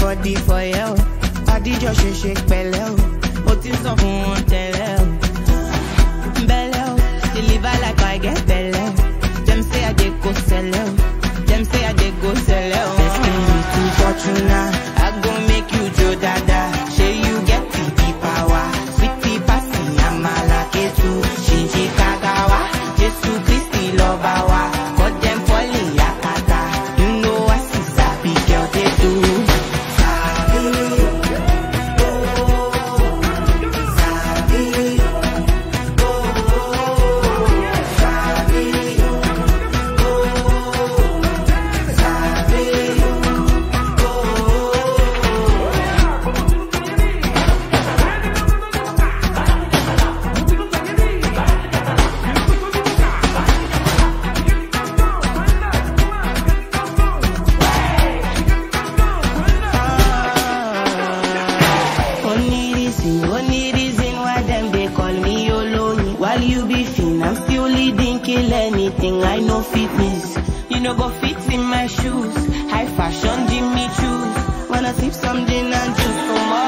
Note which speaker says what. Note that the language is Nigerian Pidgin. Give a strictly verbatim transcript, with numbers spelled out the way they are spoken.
Speaker 1: body for you. Body just shake shake belly. What is up on tell belly? Deliver like I get belly. Them say I dey go sell out. Them say I dey go sell out. Destined me to Fortuna. I go make you Joe Dada. Say you get the power. Sweetie passy, I'm a lucky too. Shinji Kagawa, Jesu Christi Lobawa. Got them falling yakata. You know I see sappy girl they do. Sabi, oh, sabi, oh, sabi, only reason why them they call me Oloni. While you be fin, I'm still leading, kill anything. I know fitness, you know go fit in my shoes. High fashion, Jimmy choose. Wanna sip something and choose for more.